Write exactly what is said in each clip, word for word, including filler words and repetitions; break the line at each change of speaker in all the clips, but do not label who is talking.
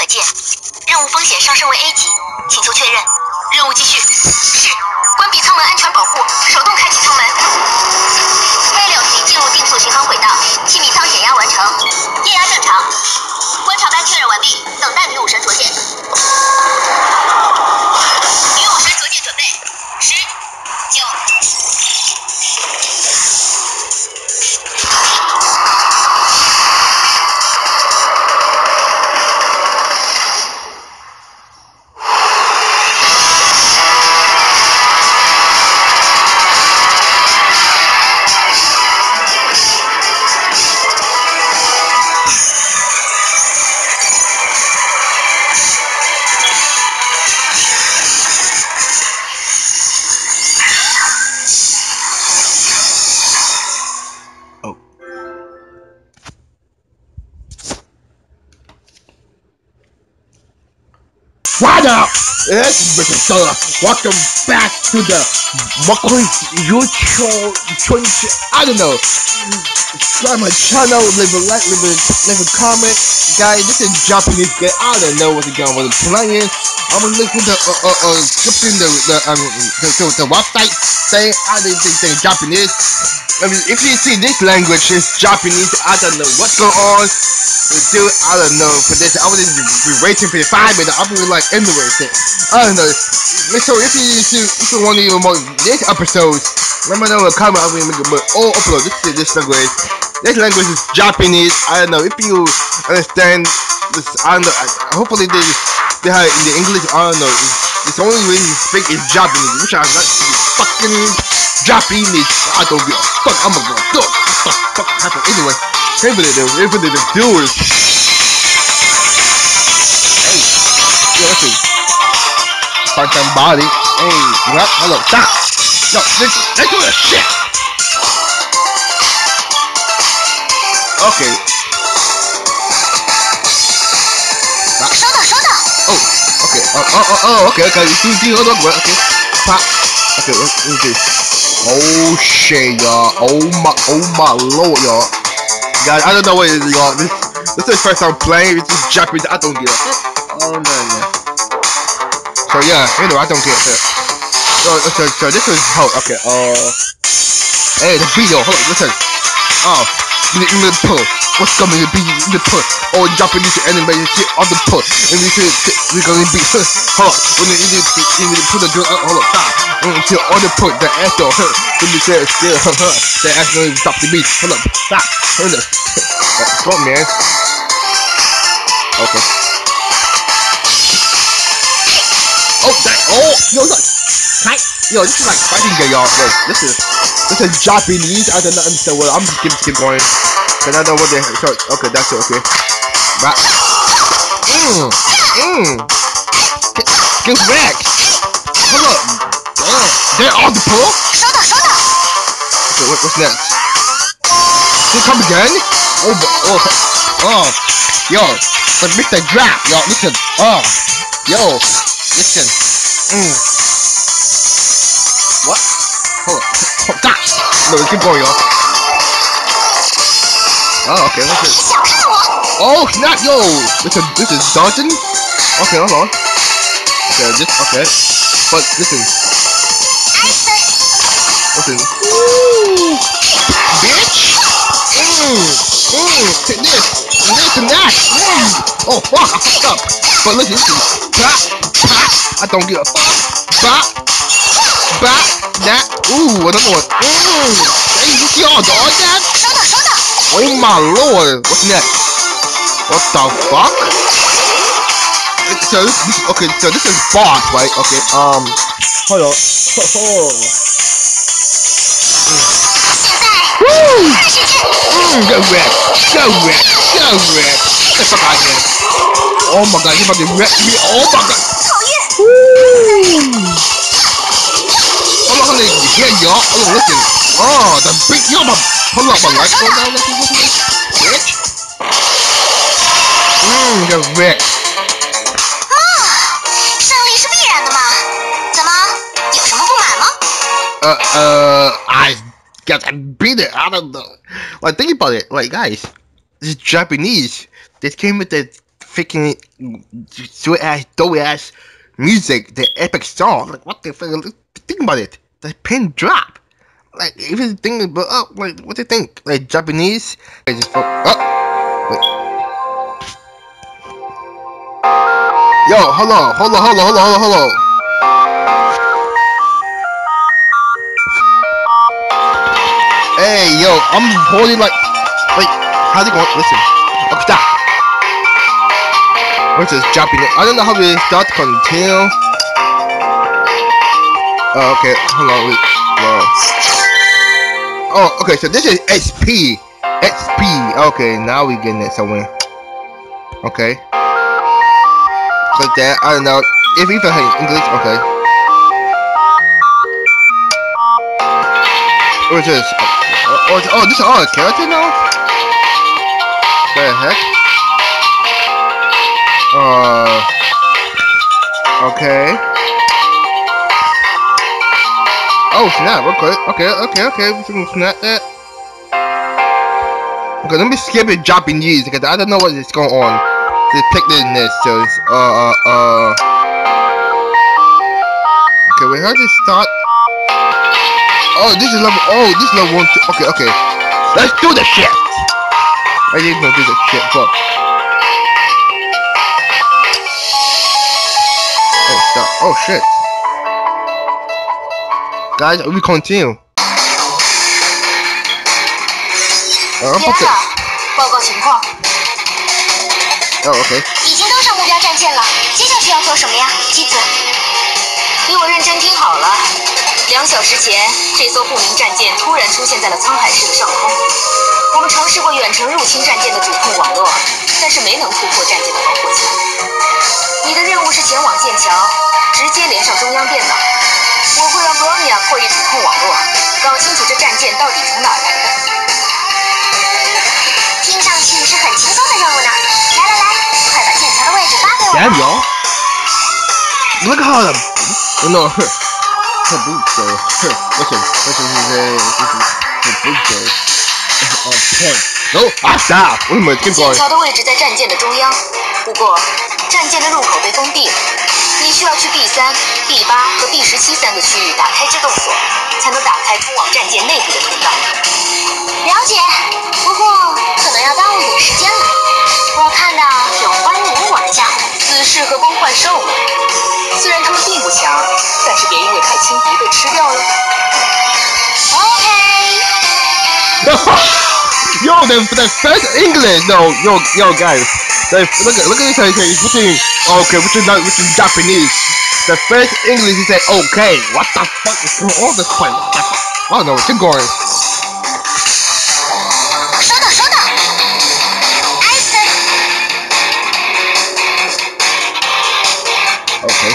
见。任务风险上升为 A 级，请求确认。任务继续。是。关闭舱门安全保护，手动开启舱门。该了级进入定速巡航轨道，气密舱减压完成，液压正常。观察班确认完毕，等待女武神着舰。女武神着舰准备，十、九。
What up? It's Mister Solar. Welcome back to the Makoy YouTube twenty. I don't know. Subscribe my channel, leave a like, leave a, leave a comment. Guys, this is Japanese game. I don't know what the game was playing. I'm gonna look at the uh uh uh scripting the the um the, the, the website saying I didn't think they're Japanese. I mean, if you see this language is Japanese, I don't know what's going on. Dude, I don't know for this. I was just be waiting for the five minutes. I'm really like interested. I don't know. So if you if you want even more this episode, let me know in the comment. I'm gonna make it, but all upload. This is this language. This language is Japanese. I don't know if you understand this. I don't know. Hopefully they they have it in the English. I don't know. It's, it's only way you speak is Japanese, which I'm not fucking Japanese. I don't give a fuck. I'm gonna go. What the fuck happened anyway? Hey, but it is, hey, but it is doers. Hey, yo, listen. Part-time body. Hey, what? Hello, stop. Yo, let's, let's do this shit. Okay. Stop. Oh, okay. Oh, oh, oh, oh, okay, okay. You see, hold on, okay. Pop. Okay, let me do. Oh, shit, y'all. Oh, my, oh, my lord, y'all. Guys, I don't know what it is, y'all. This, this is the first time playing. It's just Japanese. I don't get it. Oh, no, no. So, yeah, you know, I don't get it. So, so, so this is how, okay, uh. Hey, the video, hold on, listen. Oh, in the, in the pull. What's coming to be in the pull? Oh, Japanese animated shit on the pull. And we should, we're gonna be, hold on. When you need to, you need to put the drill, uh, hold on, stop. Until all the put the asshole hurt. When you say still, the asshole stop the beat. Hold up, stop. Hold up. Come on, man. Okay. Oh, that. Oh, yo, look. Hi. Yo, this is like fighting game, y'all. Yo, this is this is Japanese. I don't understand what. I'm just keep keep going. Cause I know what they. So, okay, that's it. Okay. Right. Mmm. Mmm. Get back. Hold up. Damn. They're on the pull. Okay, what, what's next? They come again? Oh, oh, oh, yo, but Mister Drop, yo, listen, oh, yo, listen, mm. What? Hold on, oh, gosh, no, let's keep going, yo. Oh, okay, listen. Oh, snap, yo, listen, this is dodging. Okay, hold on. Okay, this, okay, but listen, listen. Ooh, bitch. Mmm, mmm, take this, and this and that, mmm. Oh fuck, I fucked up. But listen, listen, pop, pop, I don't give a fuck. Bop, bop, that, ooh, another one. Mmm, hey, you see all dog that? Oh my lord, what's next? What the fuck? So this, this okay, so this is boss, right? Okay, um, hold on. Oh. Woo! Mm, go wreck! Go wreck! Go wreck! Get the fuck out of here! Oh my god, you about to wreck me! Oh my god! Woo! Hold on, hold on, here y'all! Hold on, listen! Oh, the big yo, my hold on, my light go down, listen, listen, bitch! Mmm, go wreck! Uh, uh, I guess I beat it. I don't know. Like, think about it. Like, guys, this is Japanese. This came with the freaking sweet ass, doughy ass music, the epic song. Like, what the fuck? Think about it. The pin drop. Like, even thinking about, oh, like, what do you think? Like, Japanese? I just, oh, wait. Yo, hold on, hold on, hold on, hold on, hold on, hold on. Hey, yo, I'm holding like, wait, how's it going? Listen, okay, stop. What's this Japanese? I don't know how to start, continue. Oh, okay, hold on, wait, whoa. Oh, okay, so this is X P. X P. Okay, now we getting it somewhere. Okay. Like that. I don't know. If you have English, okay. What is this? Oh, oh, oh, this is all a character now? The heck? Uh. Okay. Oh snap, okay, okay, okay, okay, we can snap that. Okay, let me skip it Japanese because I don't know what is going on. Just pick this, so it's, uh, uh, uh. Okay, wait, how did it start? Oh, this is level, oh, this is level one, two, okay, okay. Let's do the shit! I didn't know do the shit, but. Oh, stop, oh shit. Guys, we continue.
天啊！报告情况。
哦 ，OK。
已经登上目标战舰了，接下去要做什么呀，机子？给我认真听好了。两小时前，这艘不明战舰突然出现在了沧海市的上空。我们尝试过远程入侵战舰的主控网络，但是没能突破战舰的防火墙。你的任务是前往剑桥，直接连上中央电脑。 我会让 Bronya 破译主控网络，搞清楚这战舰到底从哪儿来的。听上去是很轻松的任务呢。来来来，快把剑桥的位置发给我。
Damn y'all! Look how the oh no her her boots go her listen listen her her boots go on point. No, ah stop! Wait a minute, keep going.
剑桥的位置在战舰的中央，不过战舰的入口被封闭了。 你需要去 B 三、B 八和 B 十七三个区域打开制动锁，才能打开通往战舰内部的通道。了解，不过可能要耽误点时间了。我看到有欢迎我的家伙，死士和崩坏兽们。虽然他们并不强，但是别因为太轻敌被吃掉了。OK。
Yo, the the first English, no, yo, yo, guys, the, look at look at this. He's putting okay, which is not which is Japanese. The first English, he said okay. What the fuck is going on this place? What the fuck? I don't know. Keep going.
收到，收到。艾森。
Okay.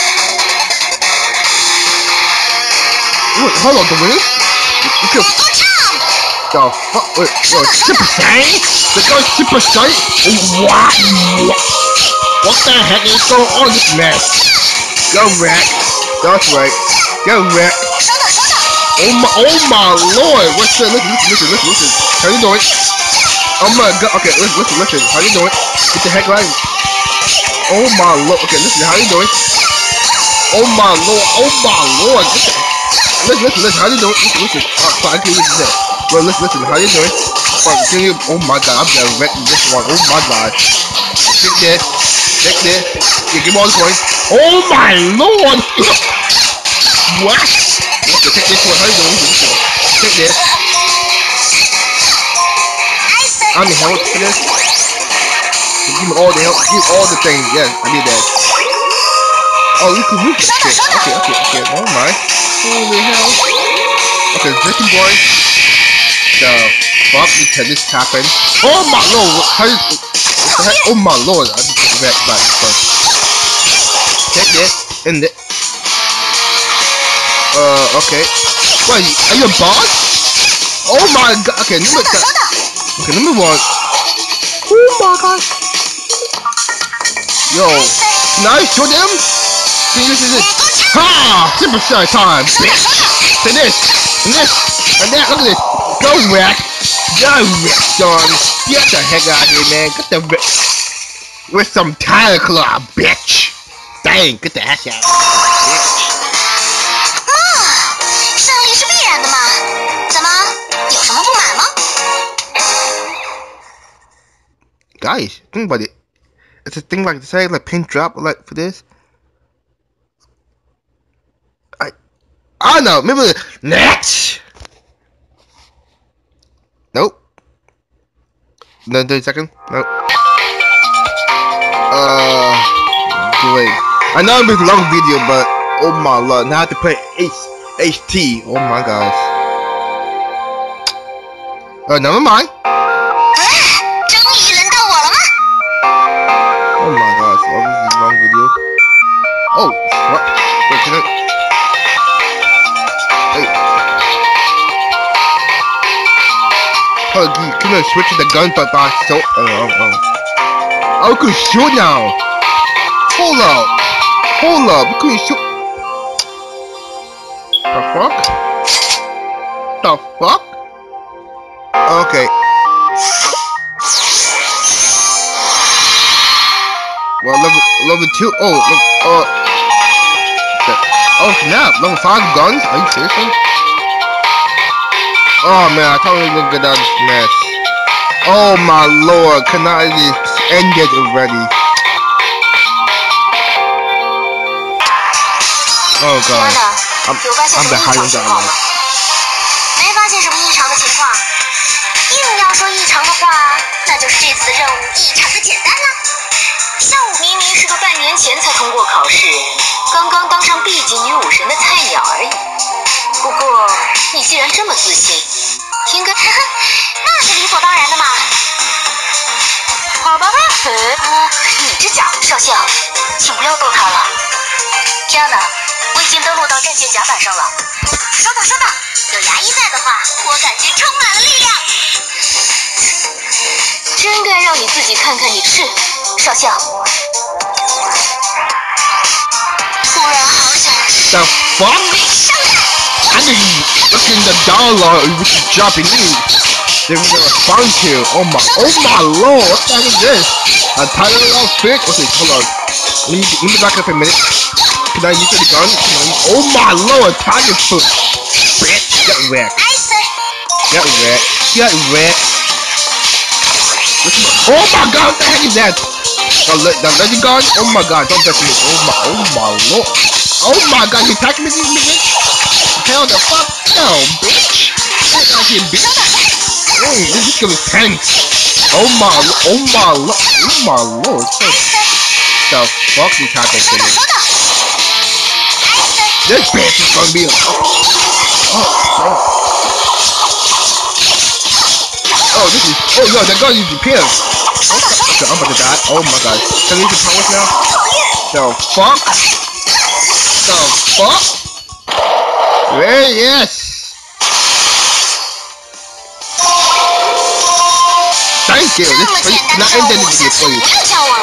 Wait, hold on, the wings? You could. The fuck? Wait, yo, Super Saiyan? The guy Super Saiyan? What? What the heck is going on in this mess? Go wreck. That's right. Go wreck. Oh my, oh my lord! What's that? Listen, listen, listen, listen, listen. How you doing? Oh my god. Okay, listen, listen, listen. How you doing? Get the heck right. Oh my lord. Okay, listen. How you doing? Oh my lord. Oh my lord. Listen, listen, listen. listen. How you doing? Listen, listen. Oh, I can't listen to that. Well, listen, listen, how you doing? Fuck, can you, oh my god, I'm gonna wreck this one, oh my god. Take this, take this, yeah, give me all the coins. Oh my lord! What? Okay, take this one, how you doing? Take this. I'm the help for this. Give me all the help, give me all the things, yes, I need that. Oh, you can move that shit. Okay, okay, okay, oh my. Holy hell. Okay, drinking boy. The fuck can this happen? Oh my lord! How is what the heck? Oh my lord! I just got back first. Take this and this. Uh, okay. Wait, are you a boss? Oh my god! Okay, number that. Okay, number one. Oh my god! Yo, now you show them. See, this is it. Ha! Super Saiyan time, bitch. Say this and this and that. Look at this. Go wreck! Go wreck, son! Get the heck out of here, man! Get the wreck! with some Tyler Claw, bitch. Dang, get the ass out. Bitch.
胜利是必然的嘛？怎么有什么不满吗
？Guys, think about it. It's a thing like say like pin drop like for this. I I don't know. Maybe next. Nope. No, thirty second. Nope. Uh, delay. I know it's a long video, but oh my lord, now I have to play H H T. Oh my gosh. Uh, never mind. Oh my gosh, oh, this is a long video. Oh, what? Wait, can I? Hey. Oh, can, can I switch to the gun but by so? Oh, oh, oh. Oh, we can shoot now. Hold up. Hold up. We can shoot. The fuck? The fuck? Okay. Well, level level two. Oh, level, uh. Oh snap! Level five guns? Are you serious? Man? Oh man, I totally didn't get out of this mess. Oh my lord! Can I just end it already? Oh god. I'm I'm behind that one.
没发现什么异常的情况。硬要说异常的话，那就是这次的任务异常的简单啦。 像我明明是个半年前才通过考试，刚刚当上 B 级女武神的菜鸟而已。不过你既然这么自信，应该那是理所当然的嘛。好吧，呃，你这家伙少校，请不要逗他了。这样呢，我已经登录到战舰甲板上了。收到，收到。有牙医在的话，我感觉充满了力量。真该让你自己看看你是。 少校，突然好想
The fuck? I didn't look in the dialogue which is Japanese. They were respond to. Oh my, oh my lord, what the heck is this? A title outfit? Okay, hold on. Let me, let me back up a minute. Can I use the gun? Can I use, oh my lord, tiger foot. Bitch, get wrecked. Get wrecked. Get wrecked. Oh my god, what the heck is that? The, the legend gun? Oh my god, don't touch me. Oh my, oh my lord. Oh my god, you attacked me, bitch? Hell the fuck no, bitch. Get out here, bitch. Oh, this is gonna be tense. Oh my, oh my lord. Oh my lord. The fuck is happening to me? This bitch is gonna be a... Oh, oh. Oh, this is... Oh, yo, that gun is repaired. Okay, I'm about to die. Oh my god. Can we use the powers now? The fuck? The fuck? Yeah, yes. Thank you. This is not ending the video for you.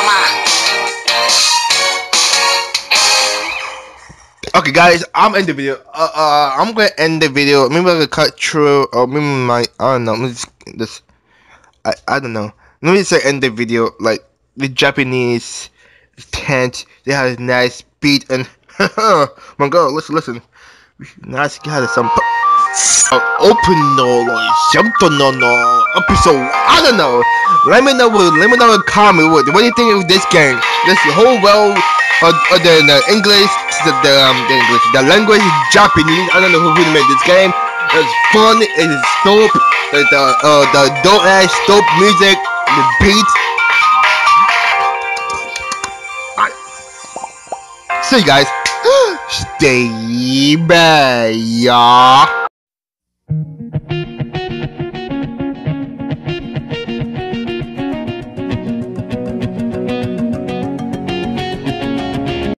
Okay, guys, I'm ending the video. Uh, uh, I'm gonna end the video. Maybe I can cut through, or maybe my, I don't know. Let me just, this, I, I don't know. Let me say end the video like the Japanese tent. They had a nice beat and my girl, listen, listen. Nice guy some uh, open no like something no no episode. I don't know. Let me know. Let me know in the comment. What, what do you think of this game? This whole well, uh, uh, the, the English, the the, um, the English, the language is Japanese. I don't know who, who made this game. It's fun. It's dope. The the uh the dope ass dope music. The beat. Alright. See you guys. Stay back, y'all.